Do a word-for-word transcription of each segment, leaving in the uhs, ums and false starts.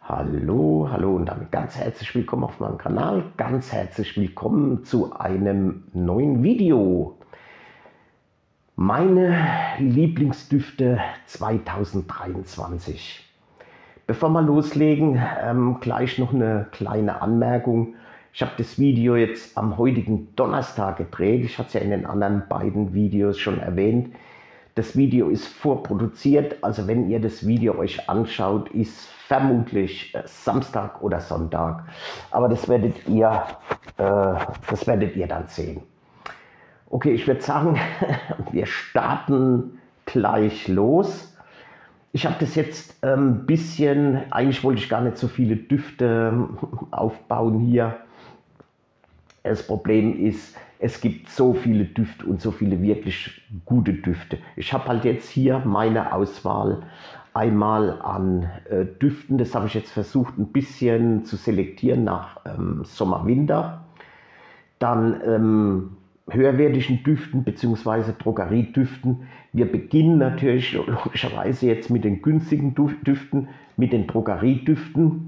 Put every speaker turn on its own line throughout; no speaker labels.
Hallo, hallo und damit ganz herzlich willkommen auf meinem Kanal. Ganz herzlich willkommen zu einem neuen Video. Meine Lieblingsdüfte zweitausenddreiundzwanzig. Bevor wir loslegen, ähm, gleich noch eine kleine Anmerkung. Ich habe das Video jetzt am heutigen Donnerstag gedreht. Ich hatte es ja in den anderen beiden Videos schon erwähnt. Das Video ist vorproduziert, also wenn ihr das Video euch anschaut, ist vermutlich äh, Samstag oder Sonntag. Aber das werdet ihr, äh, das werdet ihr dann sehen. Okay, ich würde sagen, wir starten gleich los. Ich habe das jetzt ein ähm, bisschen, eigentlich wollte ich gar nicht so viele Düfte aufbauen hier. Das Problem ist, es gibt so viele Düfte und so viele wirklich gute Düfte. Ich habe halt jetzt hier meine Auswahl einmal an äh, Düften. Das habe ich jetzt versucht ein bisschen zu selektieren nach ähm, Sommer, Winter. Dann ähm, höherwertigen Düften bzw. Drogeriedüften. Wir beginnen natürlich logischerweise jetzt mit den günstigen Düften, mit den Drogeriedüften.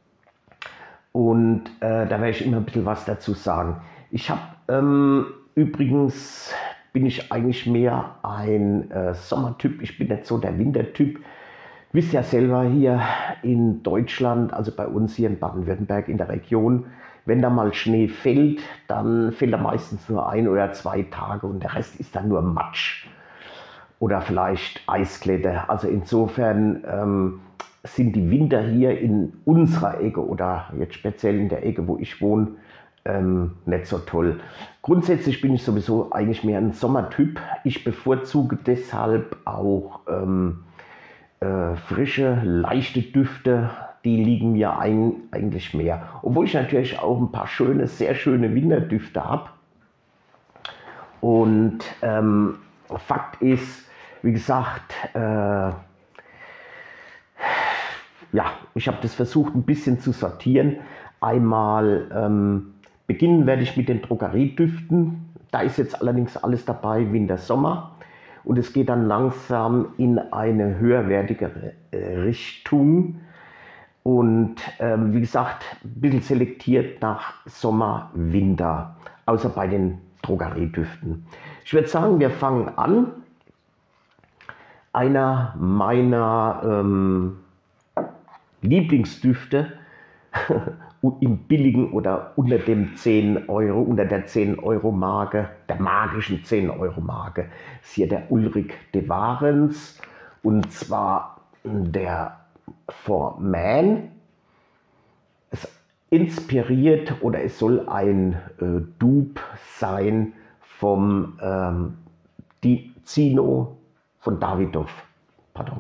Und äh, da werde ich immer ein bisschen was dazu sagen. Ich habe ähm, übrigens, bin ich eigentlich mehr ein äh, Sommertyp, ich bin nicht so der Wintertyp. Wisst ja selber, hier in Deutschland, also bei uns hier in Baden-Württemberg in der Region, wenn da mal Schnee fällt, dann fällt er meistens nur ein oder zwei Tage und der Rest ist dann nur Matsch oder vielleicht Eisglätte. Also insofern ähm, sind die Winter hier in unserer Ecke oder jetzt speziell in der Ecke, wo ich wohne, ähm, nicht so toll. Grundsätzlich bin ich sowieso eigentlich mehr ein Sommertyp. Ich bevorzuge deshalb auch ähm, äh, frische, leichte Düfte. Die liegen mir ein, eigentlich mehr. Obwohl ich natürlich auch ein paar schöne, sehr schöne Winterdüfte habe. Und ähm, Fakt ist, wie gesagt, äh, ja, ich habe das versucht ein bisschen zu sortieren. Einmal ähm, beginnen werde ich mit den Drogeriedüften. Da ist jetzt allerdings alles dabei, Winter, Sommer. Und es geht dann langsam in eine höherwertigere äh, Richtung. Und ähm, wie gesagt, ein bisschen selektiert nach Sommer, Winter, außer bei den Drogeriedüften. Ich würde sagen, wir fangen an. Einer meiner ähm, Lieblingsdüfte im billigen oder unter dem zehn Euro, unter der zehn Euro Marke, der magischen zehn Euro Marke, ist hier der Ulrich de Warens, und zwar der For Man. Es inspiriert oder es soll ein äh, Dupe sein vom ähm, Di Zino von Davidoff. Pardon.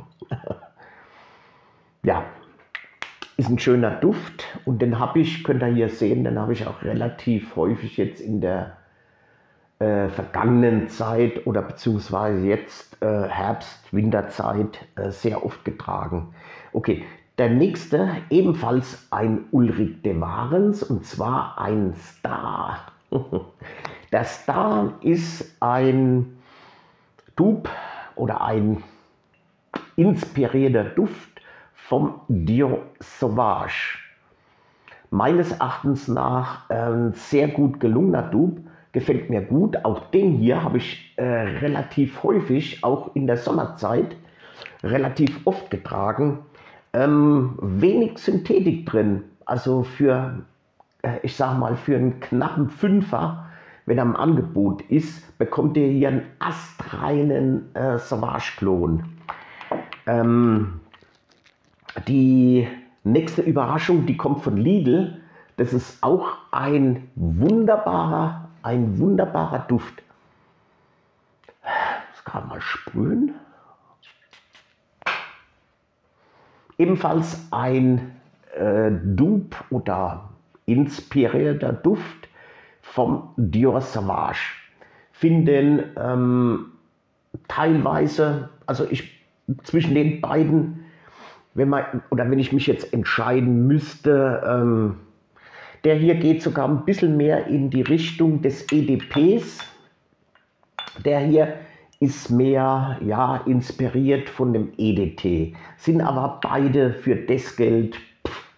Ja. Ist ein schöner Duft und den habe ich, könnt ihr hier sehen, den habe ich auch relativ häufig jetzt in der äh, vergangenen Zeit oder beziehungsweise jetzt äh, Herbst, Winterzeit äh, sehr oft getragen. Okay, der nächste, ebenfalls ein Ulrich de Warens, und zwar ein Star. Der Star ist ein Dupe oder ein inspirierter Duft vom Dior Sauvage. Meines Erachtens nach ein äh, sehr gut gelungener Dupe, gefällt mir gut. Auch den hier habe ich äh, relativ häufig, auch in der Sommerzeit, relativ oft getragen. Ähm, wenig Synthetik drin, also für, äh, ich sage mal, für einen knappen Fünfer, wenn er im Angebot ist, bekommt ihr hier einen astreinen äh, Sauvage-Klon. Ähm, Die nächste Überraschung, die kommt von Lidl. Das ist auch ein wunderbarer, ein wunderbarer Duft. Das kann man mal sprühen. Ebenfalls ein äh, Dupe oder inspirierter Duft vom Dior Sauvage. Finden ähm, teilweise, also ich zwischen den beiden, Wenn, man, oder wenn ich mich jetzt entscheiden müsste, ähm, der hier geht sogar ein bisschen mehr in die Richtung des E D Ps. Der hier ist mehr, ja, inspiriert von dem E D T. Sind aber beide für das Geld pff,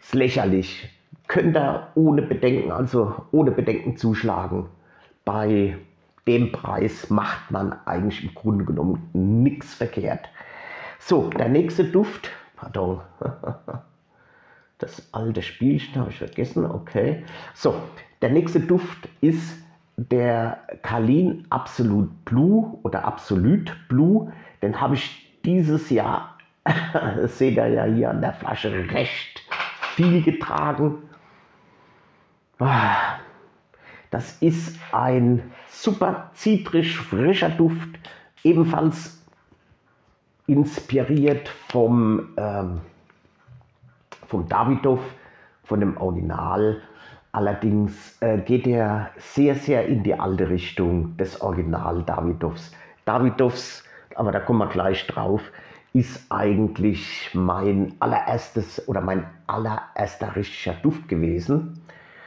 ist lächerlich. Könnt ihr ohne Bedenken, also ohne Bedenken zuschlagen. Bei dem Preis macht man eigentlich im Grunde genommen nichts verkehrt. So, der nächste Duft, pardon, das alte Spielchen habe ich vergessen, okay. So, der nächste Duft ist der Carlin Absolute Blue oder Absolute Blue. Den habe ich dieses Jahr, das seht ihr ja hier an der Flasche, recht viel getragen. Das ist ein super zitrisch frischer Duft, ebenfalls inspiriert vom, ähm, vom Davidoff, von dem Original. Allerdings äh, geht er sehr, sehr in die alte Richtung des Original Davidoffs. Davidoffs, aber da kommen wir gleich drauf, ist eigentlich mein allererstes oder mein allererster richtiger Duft gewesen.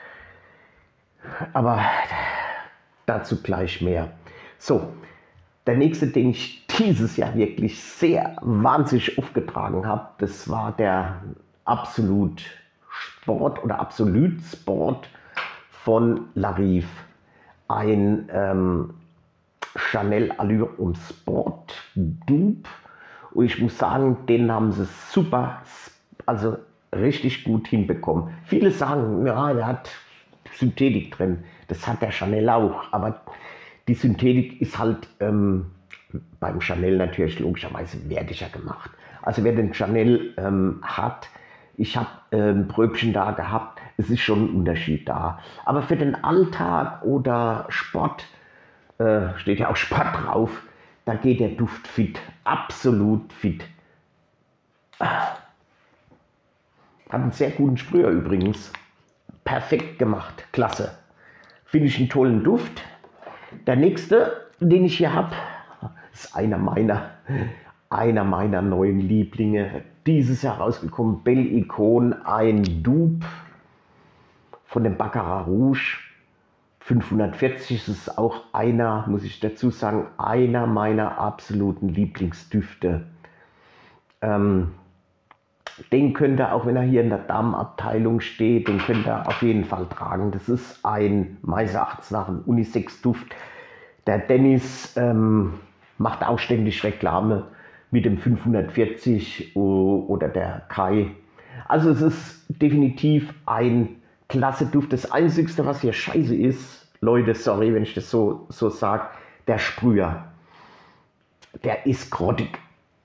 Aber dazu gleich mehr. So, der nächste, den ich dieses Jahr wirklich sehr wahnsinnig aufgetragen habe, das war der Absolut Sport oder Absolut Sport von Larive. Ein ähm, Chanel Allure um Sport Dupe. Und ich muss sagen, den haben sie super, also richtig gut hinbekommen. Viele sagen, ja, der hat Synthetik drin. Das hat der Chanel auch. Aber die Synthetik ist halt ähm, beim Chanel natürlich logischerweise wertiger gemacht. Also wer den Chanel ähm, hat, ich habe äh, ein Pröbchen da gehabt, es ist schon ein Unterschied da. Aber für den Alltag oder Sport, äh, steht ja auch Sport drauf, da geht der Duft fit, absolut fit. Hat einen sehr guten Sprüher übrigens. Perfekt gemacht, klasse. Finde ich einen tollen Duft. Der nächste, den ich hier habe, ist einer meiner, einer meiner neuen Lieblinge. Dieses Jahr rausgekommen, Belle Icone, ein Dupe von dem Baccarat Rouge. fünfhundertvierzig ist auch einer, muss ich dazu sagen, einer meiner absoluten Lieblingsdüfte. Ähm, Den könnt ihr, auch wenn er hier in der Damenabteilung steht, den könnt ihr auf jeden Fall tragen. Das ist ein, meines Erachtens nach, ein Unisex-Duft. Der Dennis ähm, macht auch ständig Reklame mit dem fünfhundertvierzig oder der Kai. Also es ist definitiv ein klasse Duft. Das Einzige, was hier scheiße ist, Leute, sorry, wenn ich das so, so sage, der Sprüher, der ist grottig.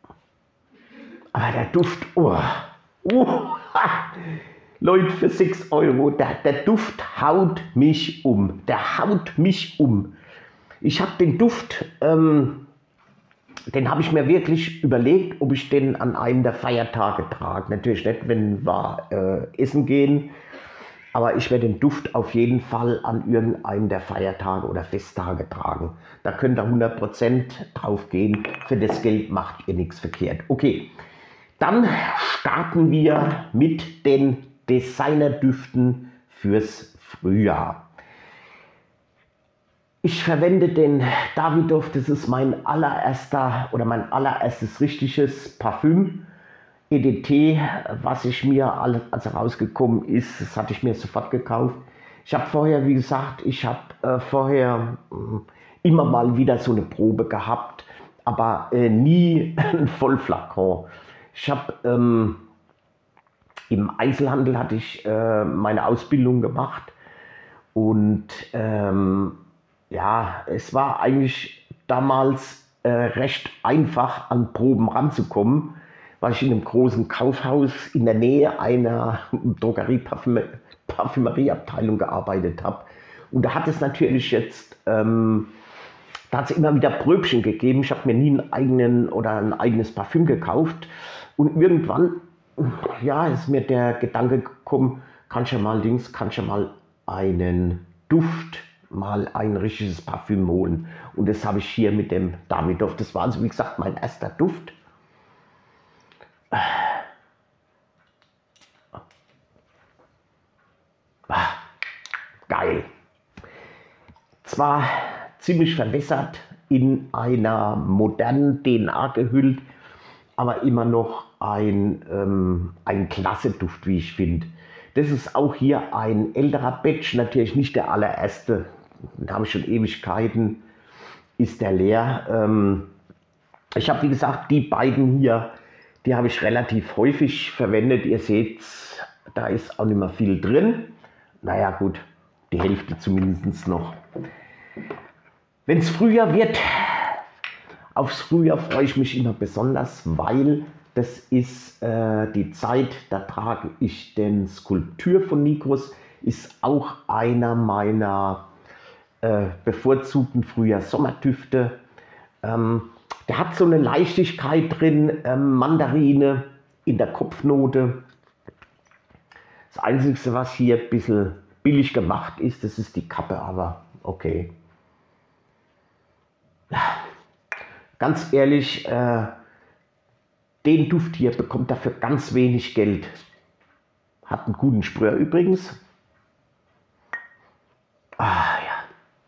Aber der Duft, oh, oh, ha. Leute, für sechs Euro, der, der Duft haut mich um. Der haut mich um. Ich habe den Duft, ähm, den habe ich mir wirklich überlegt, ob ich den an einem der Feiertage trage. Natürlich nicht, wenn wir äh, essen gehen, aber ich werde den Duft auf jeden Fall an irgendeinem der Feiertage oder Festtage tragen. Da könnt ihr hundert Prozent drauf gehen. Für das Geld macht ihr nichts verkehrt. Okay. Dann starten wir mit den Designerdüften fürs Frühjahr. Ich verwende den Davidoff, das ist mein allererster oder mein allererstes richtiges Parfüm. E D T, was ich mir, als er rausgekommen ist, das hatte ich mir sofort gekauft. Ich habe vorher, wie gesagt, ich habe äh, vorher äh, immer mal wieder so eine Probe gehabt, aber äh, nie ein Vollflakon. Ich habe ähm, im Einzelhandel hatte ich äh, meine Ausbildung gemacht und ähm, ja, es war eigentlich damals äh, recht einfach an Proben ranzukommen, weil ich in einem großen Kaufhaus in der Nähe einer Drogerie-Parfümerieabteilung gearbeitet habe. Und da hat es natürlich jetzt, ähm, da hat es immer wieder Pröbchen gegeben. Ich habe mir nie einen eigenen oder ein eigenes Parfüm gekauft. Und irgendwann, ja, ist mir der Gedanke gekommen, kann ich ja mal Dings, kann ich ja mal einen Duft, mal ein richtiges Parfüm holen. Und das habe ich hier mit dem Davidoff. Das war also, wie gesagt, mein erster Duft. Geil. Zwar ziemlich verwässert, in einer modernen D N A gehüllt, aber immer noch ein, ähm, ein klasse Duft, wie ich finde. Das ist auch hier ein älterer Batch, natürlich nicht der allererste, den habe ich schon Ewigkeiten, ist der leer. Ähm, ich habe, wie gesagt, die beiden hier, die habe ich relativ häufig verwendet. Ihr seht, da ist auch nicht mehr viel drin. Naja gut, die Hälfte zumindest noch. Wenn es Frühjahr wird, aufs Frühjahr freue ich mich immer besonders, weil das ist äh, die Zeit, da trage ich den Sculpture von Nikos, ist auch einer meiner äh, bevorzugten Frühjahr-Sommerdüfte. Ähm, der hat so eine Leichtigkeit drin, ähm, Mandarine in der Kopfnote. Das Einzige, was hier ein bisschen billig gemacht ist, das ist die Kappe, aber okay. Ganz ehrlich, äh, den Duft hier bekommt er für ganz wenig Geld. Hat einen guten Sprüher übrigens. Ah ja.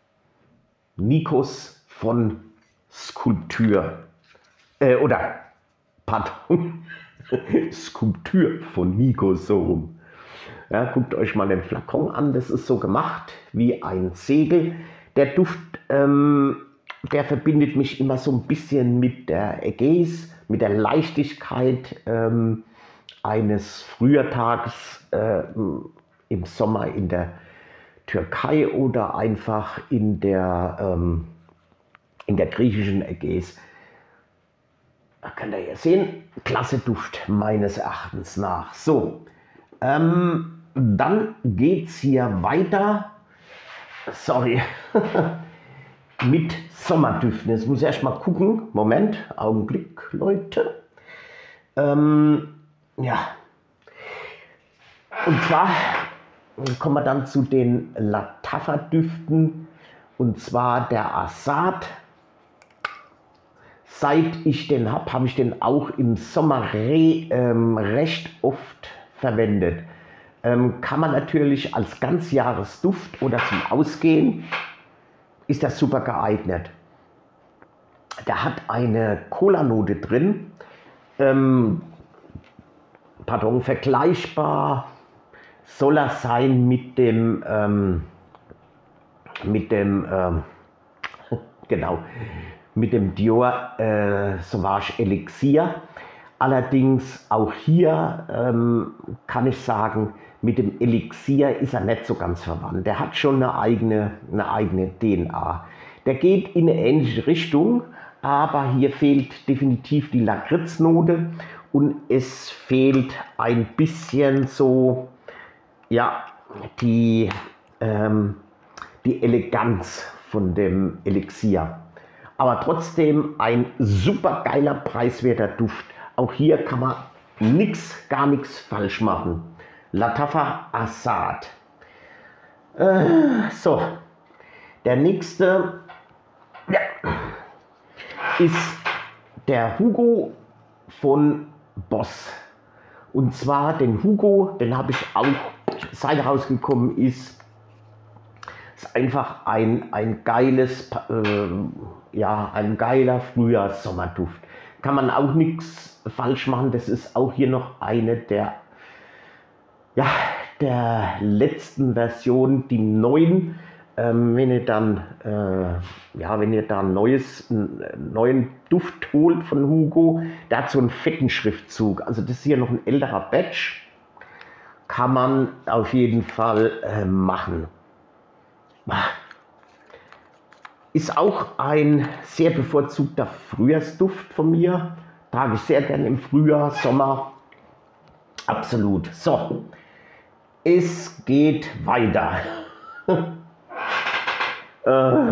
Nikos von Sculpture. Äh, oder, pardon, Sculpture von Nikos, so rum. Ja, guckt euch mal den Flakon an, das ist so gemacht wie ein Segel. Der Duft, ähm, der verbindet mich immer so ein bisschen mit der Ägäis, mit der Leichtigkeit ähm, eines Frühjahrtages äh, im Sommer in der Türkei oder einfach in der, ähm, in der griechischen Ägäis. Da könnt ihr ja sehen, klasse Duft meines Erachtens nach. So, ähm, dann geht es hier weiter. Sorry. Mit Sommerdüften. Jetzt muss ich erst mal gucken. Moment, Augenblick, Leute. Ähm, ja. Und zwar kommen wir dann zu den Lattafa-Düften. Und zwar der Assad. Seit ich den habe, habe ich den auch im Sommer re, ähm, recht oft verwendet. Ähm, kann man natürlich als Ganzjahresduft oder zum Ausgehen, ist das super geeignet. Der hat eine Cola-Note drin. Ähm, pardon, vergleichbar soll er sein mit dem, ähm, mit dem, ähm, genau, mit dem Dior äh, Sauvage Elixier. Allerdings auch hier ähm, kann ich sagen, mit dem Elixier ist er nicht so ganz verwandt. Der hat schon eine eigene, eine eigene D N A. Der geht in eine ähnliche Richtung, aber hier fehlt definitiv die Lakritznote und es fehlt ein bisschen so, ja, die, ähm, die Eleganz von dem Elixier. Aber trotzdem ein super geiler, preiswerter Duft. Auch hier kann man nichts, gar nichts falsch machen. Lattafa Assad. Äh, so, der nächste ja, ist der Hugo von Boss. Und zwar den Hugo, den habe ich auch, seit er rausgekommen ist, ist einfach ein, ein geiles, äh, ja, ein geiler Frühjahrs-Sommerduft. Kann man auch nichts falsch machen. Das ist auch hier noch eine der, ja, der letzten Versionen, die neuen. Ähm, wenn ihr dann, äh, ja, wenn ihr da ein neues, einen neuen Duft holt von Hugo, der hat so einen fetten Schriftzug. Also das ist hier noch ein älterer Batch. Kann man auf jeden Fall äh, machen. Ist auch ein sehr bevorzugter Frühjahrsduft von mir. Trage ich sehr gerne im Frühjahr, Sommer. Absolut. So, es geht weiter. äh,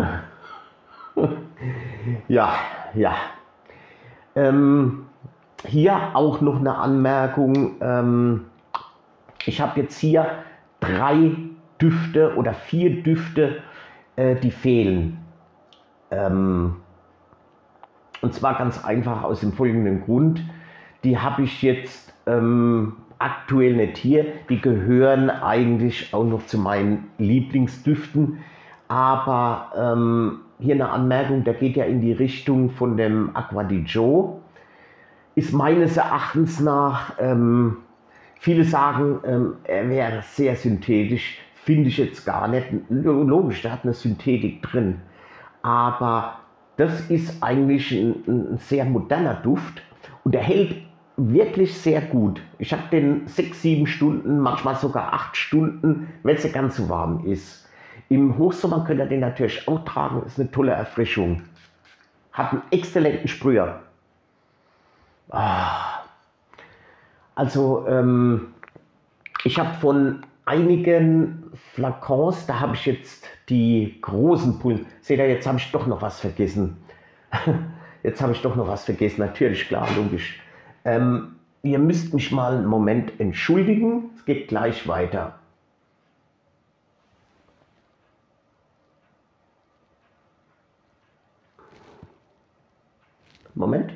ja, ja. Ähm, hier auch noch eine Anmerkung. Ähm, ich habe jetzt hier drei Düfte oder vier Düfte, äh, die fehlen. Ähm, und zwar ganz einfach aus dem folgenden Grund. Die habe ich jetzt ähm, aktuell nicht hier. Die gehören eigentlich auch noch zu meinen Lieblingsdüften. Aber ähm, hier eine Anmerkung, der geht ja in die Richtung von dem Acqua di Gio. Ist meines Erachtens nach ähm, Viele sagen, ähm, er wäre sehr synthetisch. Finde ich jetzt gar nicht. Logisch, der hat eine Synthetik drin. Aber das ist eigentlich ein, ein sehr moderner Duft und der hält wirklich sehr gut. Ich habe den sechs, sieben Stunden, manchmal sogar acht Stunden, wenn es nicht ganz so warm ist. Im Hochsommer könnt ihr den natürlich auch tragen, ist eine tolle Erfrischung. Hat einen exzellenten Sprüher. Ah. Also ähm, ich habe von einigen Flakons, da habe ich jetzt die großen Pullen. Seht ihr, jetzt habe ich doch noch was vergessen. Jetzt habe ich doch noch was vergessen, natürlich, klar, logisch. Ähm, ihr müsst mich mal einen Moment entschuldigen, es geht gleich weiter. Moment.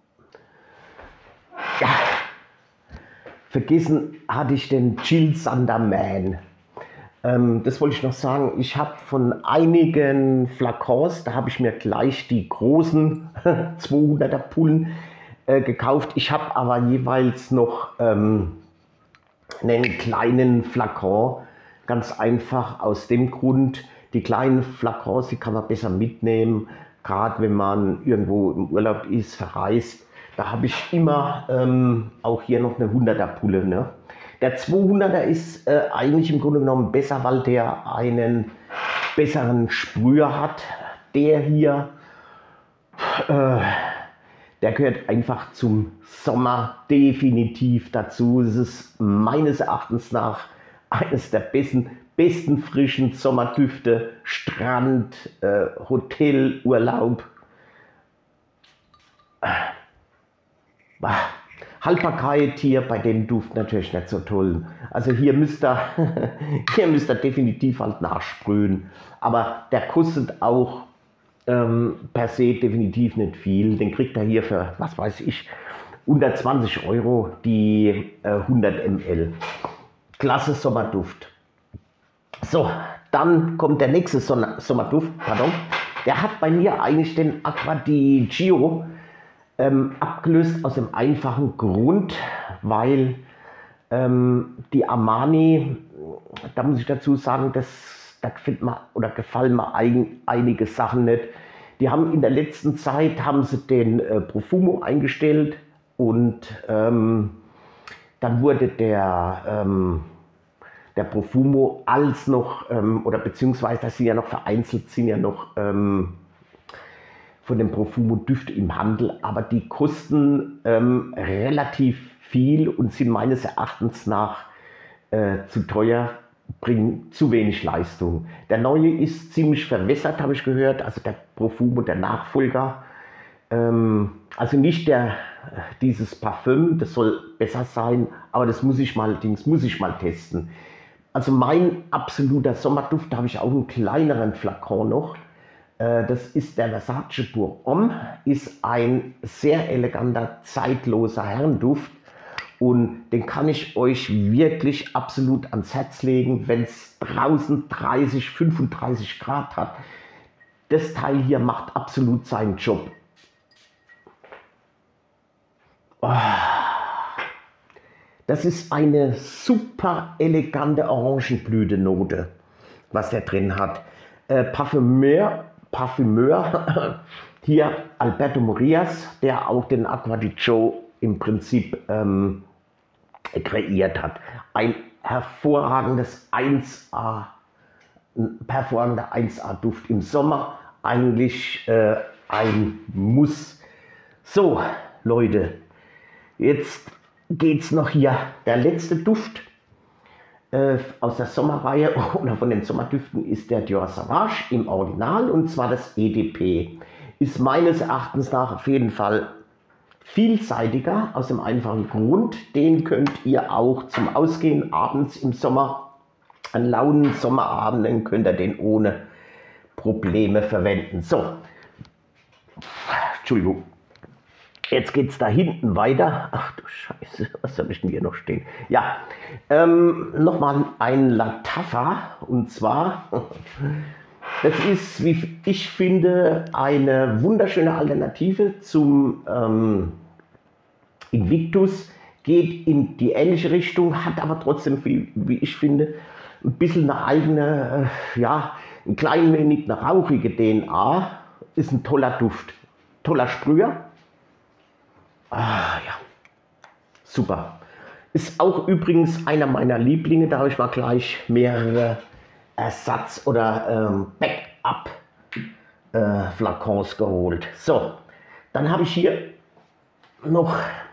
Ja, vergessen hatte ich den Jill Sander Man. Ähm, das wollte ich noch sagen. Ich habe von einigen Flakons, da habe ich mir gleich die großen zweihunderter Pullen äh, gekauft. Ich habe aber jeweils noch ähm, einen kleinen Flakon. Ganz einfach aus dem Grund, die kleinen Flakons, die kann man besser mitnehmen. Gerade wenn man irgendwo im Urlaub ist, verreist. Da habe ich immer ähm, auch hier noch eine hunderter Pulle. Ne? Der zweihunderter ist äh, eigentlich im Grunde genommen besser, weil der einen besseren Sprüher hat. Der hier, äh, der gehört einfach zum Sommer definitiv dazu. Es ist meines Erachtens nach eines der besten, besten frischen Sommerdüfte. Strand, äh, Hotel, Urlaub. Bah. Haltbarkeit hier bei dem Duft natürlich nicht so toll. Also hier müsst ihr, hier müsst ihr definitiv halt nachsprühen. Aber der kostet auch ähm, per se definitiv nicht viel. Den kriegt ihr hier für, was weiß ich, unter zwanzig Euro die äh, hundert Milliliter. Klasse Sommerduft. So, dann kommt der nächste Sommerduft. Pardon. Der hat bei mir eigentlich den Acqua di Gio Ähm, abgelöst aus dem einfachen Grund, weil ähm, die Armani, da muss ich dazu sagen, das, da gefällt mir oder gefallen mir ein, einige Sachen nicht. Die haben in der letzten Zeit haben sie den äh, Profumo eingestellt und ähm, dann wurde der, ähm, der Profumo als noch, ähm, oder beziehungsweise das sind ja noch vereinzelt, sind ja noch ähm, von dem Profumo Düfte im Handel, aber die kosten ähm, relativ viel und sind meines Erachtens nach äh, zu teuer, bringen zu wenig Leistung. Der neue ist ziemlich verwässert, habe ich gehört, also der Profumo, der Nachfolger. Ähm, also nicht der, dieses Parfüm, das soll besser sein, aber das muss ich mal, Dings muss ich mal testen. Also mein absoluter Sommerduft, da habe ich auch einen kleineren Flakon noch. Das ist der Versace Pour Homme, ist ein sehr eleganter, zeitloser Herrenduft und den kann ich euch wirklich absolut ans Herz legen, wenn es draußen dreißig, fünfunddreißig Grad hat. Das Teil hier macht absolut seinen Job. Oh, das ist eine super elegante Orangenblütennote, was der drin hat. Äh, Parfümeur Parfümeur, hier Alberto Morillas, der auch den Acqua di Gio im Prinzip ähm, kreiert hat. Ein hervorragendes eins A, ein hervorragender eins A Duft im Sommer, eigentlich äh, ein Muss. So Leute, jetzt geht's noch hier, der letzte Duft aus der Sommerreihe oder von den Sommerdüften ist der Dior Sauvage im Original und zwar das E D P. Ist meines Erachtens nach auf jeden Fall vielseitiger aus dem einfachen Grund. Den könnt ihr auch zum Ausgehen abends im Sommer, an lauen Sommerabenden könnt ihr den ohne Probleme verwenden. So, Entschuldigung. Jetzt geht es da hinten weiter. Ach du Scheiße, was habe ich denn hier noch stehen? Ja, ähm, nochmal ein Lattafa. Und zwar, das ist, wie ich finde, eine wunderschöne Alternative zum ähm, Invictus. geht in die ähnliche Richtung, hat aber trotzdem, wie, wie ich finde, ein bisschen eine eigene, äh, ja, ein klein wenig eine rauchige D N A. Ist ein toller Duft, toller Sprüher. Ah ja, super. Ist auch übrigens einer meiner Lieblinge, da habe ich mal gleich mehrere Ersatz- oder ähm, Backup-Flakons äh, geholt. So, dann habe ich hier noch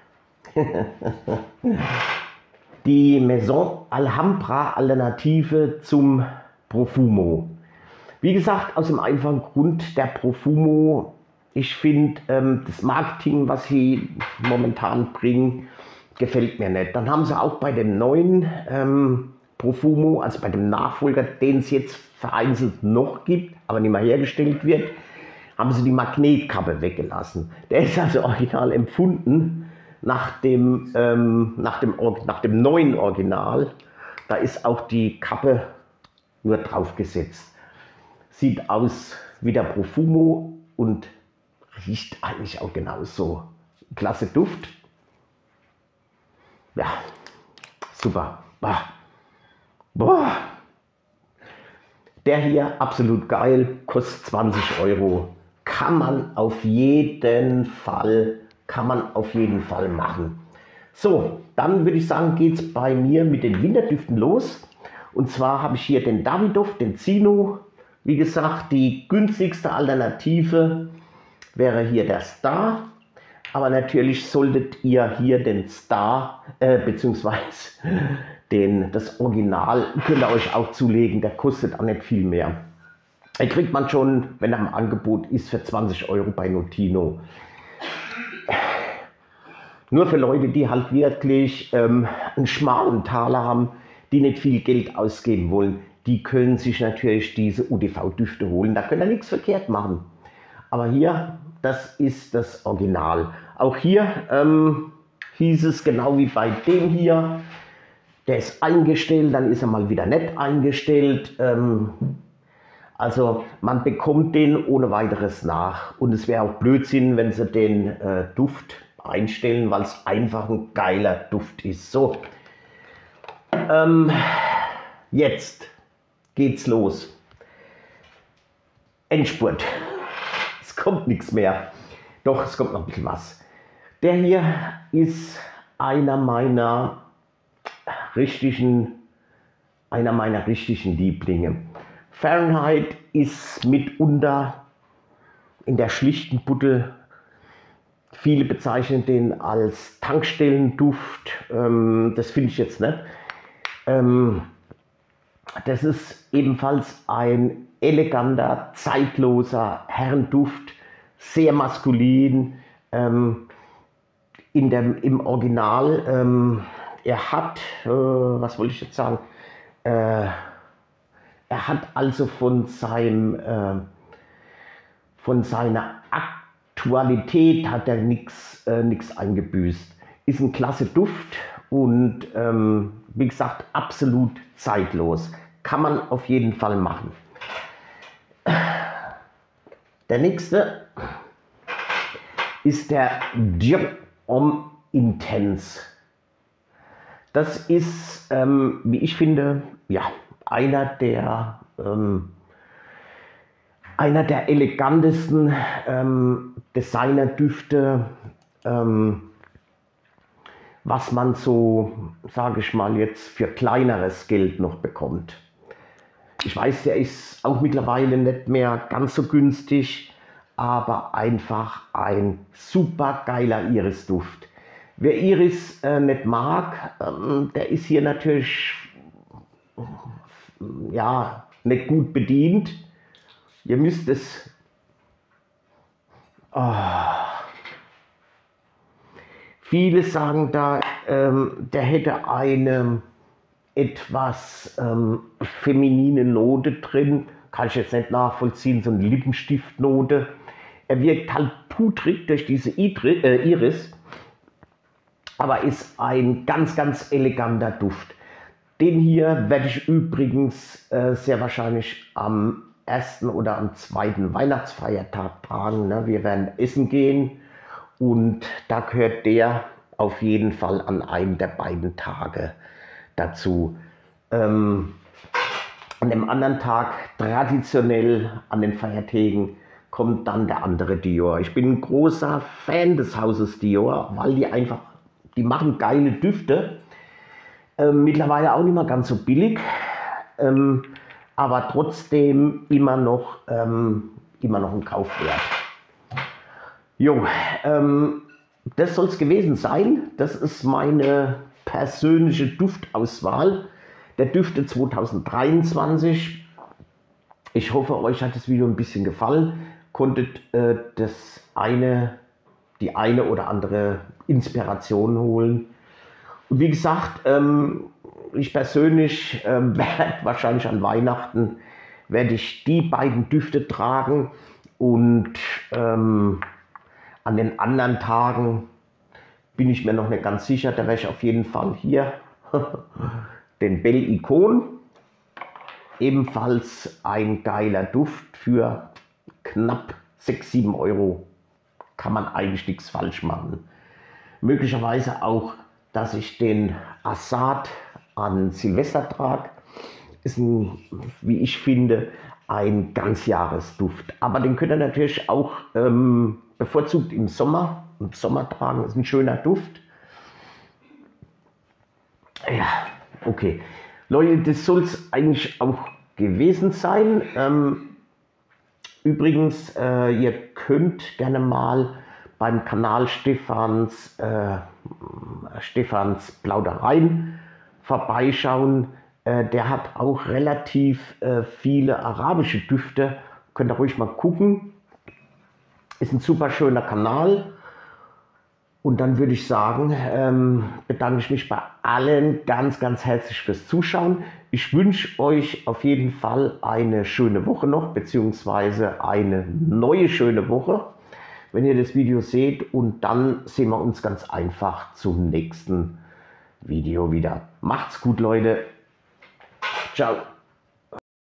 die Maison Alhambra Alternative zum Profumo. Wie gesagt, aus dem einfachen Grund, der Profumo, ich finde ähm, das Marketing, was sie momentan bringen, gefällt mir nicht. Dann haben sie auch bei dem neuen ähm, Profumo, also bei dem Nachfolger, den es jetzt vereinzelt noch gibt, aber nicht mehr hergestellt wird, haben sie die Magnetkappe weggelassen. Der ist also original empfunden nach dem, ähm, nach dem, nach dem neuen Original. Da ist auch die Kappe nur drauf gesetzt. Sieht aus wie der Profumo und riecht eigentlich auch genauso. Klasse Duft. Ja, super. Boah. Boah. Der hier absolut geil, kostet zwanzig Euro. Kann man auf jeden Fall, kann man auf jeden Fall machen. So, dann würde ich sagen, geht es bei mir mit den Winterdüften los. Und zwar habe ich hier den Davidoff, den Zino. Wie gesagt, die günstigste Alternative wäre hier der Star. Aber natürlich solltet ihr hier den Star, äh, beziehungsweise den, das Original, könnt ihr euch auch zulegen. Der kostet auch nicht viel mehr. Den kriegt man schon, wenn er im Angebot ist, für zwanzig Euro bei Notino. Nur für Leute, die halt wirklich ähm, einen schmalen Taler haben, die nicht viel Geld ausgeben wollen, die können sich natürlich diese U D V-Düfte holen. Da könnt ihr nichts verkehrt machen. Aber hier, das ist das Original. Auch hier ähm, hieß es genau wie bei dem hier, der ist eingestellt, dann ist er mal wieder nicht eingestellt. Ähm, also man bekommt den ohne weiteres nach. Und es wäre auch Blödsinn, wenn sie den äh, Duft einstellen, weil es einfach ein geiler Duft ist. So, ähm, jetzt geht's los. Endspurt. Es kommt nichts mehr. Doch, es kommt noch ein bisschen was. Der hier ist einer meiner richtigen, einer meiner richtigen Lieblinge. Fahrenheit ist mitunter in der schlichten Buddel. Viele bezeichnen den als Tankstellenduft. Ähm, das finde ich jetzt nicht. Ähm, das ist ebenfalls ein eleganter, zeitloser Herrenduft, sehr maskulin. Ähm, in dem, Im Original, ähm, er hat, äh, was wollte ich jetzt sagen, äh, er hat also von, seinem, äh, von seiner Aktualität hat er nichts äh, nix eingebüßt. Ist ein klasse Duft und ähm, wie gesagt, absolut zeitlos. Kann man auf jeden Fall machen. Der nächste ist der Dior Homme Intense. Das ist, ähm, wie ich finde, ja, einer der, ähm, einer der elegantesten ähm, Designerdüfte, ähm, was man so, sage ich mal, jetzt für kleineres Geld noch bekommt. Ich weiß, der ist auch mittlerweile nicht mehr ganz so günstig, aber einfach ein super geiler Iris-Duft. Wer Iris äh, nicht mag, ähm, der ist hier natürlich ja, nicht gut bedient. Ihr müsst es... Oh. Viele sagen da, ähm, der hätte eine etwas ähm, feminine Note drin. Kann ich jetzt nicht nachvollziehen, so eine Lippenstiftnote. Er wirkt halt pudrig durch diese Iris, aber ist ein ganz, ganz eleganter Duft. Den hier werde ich übrigens äh, sehr wahrscheinlich am ersten oder am zweiten Weihnachtsfeiertag tragen. Ne? Wir werden essen gehen und da gehört der auf jeden Fall an einem der beiden Tage dazu. Ähm, an dem anderen Tag, traditionell an den Feiertagen, kommt dann der andere Dior. Ich bin ein großer Fan des Hauses Dior, weil die einfach, die machen geile Düfte. Ähm, mittlerweile auch nicht mehr ganz so billig, ähm, aber trotzdem immer noch, ähm, immer noch ein Kaufwert. Jo, ähm, das soll es gewesen sein. Das ist meine persönliche Duftauswahl der Düfte zweitausenddreiundzwanzig. Ich hoffe, euch hat das Video ein bisschen gefallen. Konntet äh, das eine, die eine oder andere Inspiration holen. Und wie gesagt, ähm, ich persönlich ähm, werde wahrscheinlich an Weihnachten werde ich die beiden Düfte tragen und ähm, an den anderen Tagen bin ich mir noch nicht ganz sicher. Da werde ich auf jeden Fall hier den Belle Icon, ebenfalls ein geiler Duft für knapp sechs, sieben Euro. Kann man eigentlich nichts falsch machen. Möglicherweise auch, dass ich den Assad an Silvester trage. Ist ein, wie ich finde, ein Ganzjahresduft. Aber den könnt ihr natürlich auch ähm, bevorzugt im Sommer, im Sommer tragen. Das ist ein schöner Duft. Ja, okay. Leute, das soll es eigentlich auch gewesen sein. Ähm, übrigens, äh, ihr könnt gerne mal beim Kanal Stephans, äh, Stephans Plaudereien vorbeischauen. Äh, der hat auch relativ äh, viele arabische Düfte. Könnt ihr ruhig mal gucken. Ist ein super schöner Kanal. Und dann würde ich sagen, ähm, bedanke ich mich bei allen ganz, ganz herzlich fürs Zuschauen. Ich wünsche euch auf jeden Fall eine schöne Woche noch, beziehungsweise eine neue schöne Woche, wenn ihr das Video seht. Und dann sehen wir uns ganz einfach zum nächsten Video wieder. Macht's gut, Leute. Ciao.